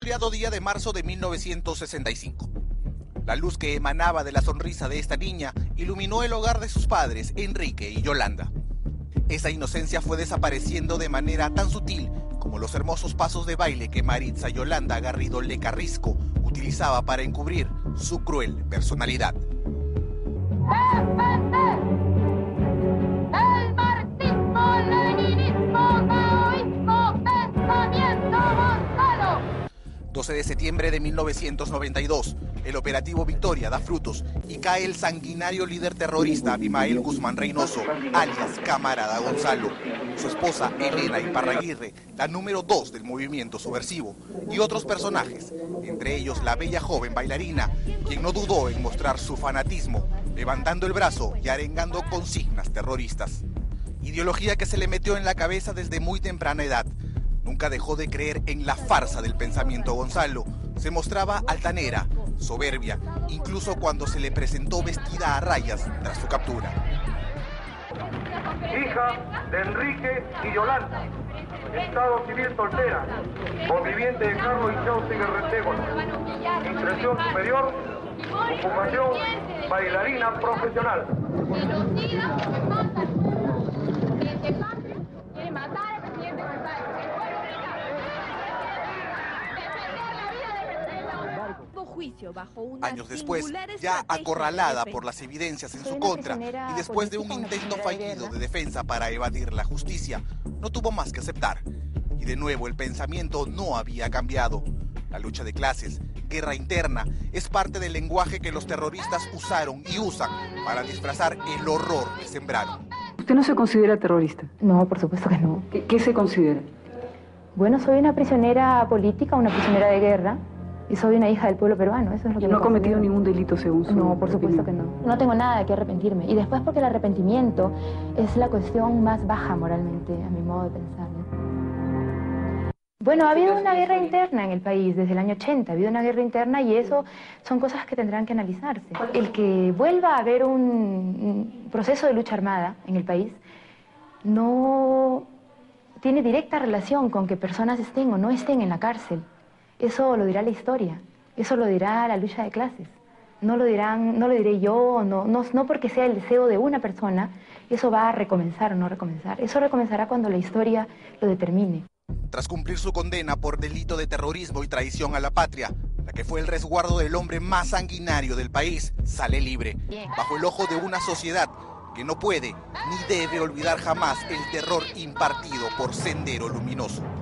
soleado día de marzo de 1965. La luz que emanaba de la sonrisa de esta niña iluminó el hogar de sus padres, Enrique y Yolanda. Esa inocencia fue desapareciendo de manera tan sutil como los hermosos pasos de baile que Maritza Yolanda Garrido Lecarrisco utilizaba para encubrir su cruel personalidad. El marxismo, leninismo, maoísmo, pensamiento Gonzalo. 12 de septiembre de 1992, el operativo Victoria da frutos y cae el sanguinario líder terrorista Abimael Guzmán Reynoso, alias Camarada Gonzalo, su esposa Elena Iparraguirre, la número 2 del movimiento subversivo, y otros personajes, entre ellos la bella joven bailarina, quien no dudó en mostrar su fanatismo, levantando el brazo y arengando consignas terroristas. Ideología que se le metió en la cabeza desde muy temprana edad. Nunca dejó de creer en la farsa del pensamiento Gonzalo. Se mostraba altanera, soberbia, incluso cuando se le presentó vestida a rayas tras su captura. Hija de Enrique y Yolanda, estado civil soltera, conviviente de Carlos y Chaustiger Rentégola, instrucción superior, ocupación bailarina profesional. Años después, ya acorralada por las evidencias en su contra y después de un intento fallido de defensa para evadir la justicia, no tuvo más que aceptar. Y de nuevo el pensamiento no había cambiado. La lucha de clases, guerra interna, es parte del lenguaje que los terroristas usaron y usan para disfrazar el horror que sembraron. ¿Usted no se considera terrorista? No, por supuesto que no. ¿Qué se considera? Bueno, soy una prisionera política, una prisionera de guerra, y soy una hija del pueblo peruano, eso es lo que ¿Y no ha cometido ningún delito según su No, por supuesto opinión? que no. No tengo nada de qué arrepentirme. Y después porque el arrepentimiento es la cuestión más baja moralmente, a mi modo de pensar, ¿no? Bueno, ha habido una guerra interna en el país desde el año 80, ha habido una guerra interna y eso son cosas que tendrán que analizarse. El que vuelva a haber un proceso de lucha armada en el país no tiene directa relación con que personas estén o no estén en la cárcel. Eso lo dirá la historia, eso lo dirá la lucha de clases. No lo diré yo, no porque sea el deseo de una persona, eso va a recomenzar o no recomenzar. Eso recomenzará cuando la historia lo determine. Tras cumplir su condena por delito de terrorismo y traición a la patria, la que fue el resguardo del hombre más sanguinario del país, sale libre, bajo el ojo de una sociedad que no puede ni debe olvidar jamás el terror impartido por Sendero Luminoso.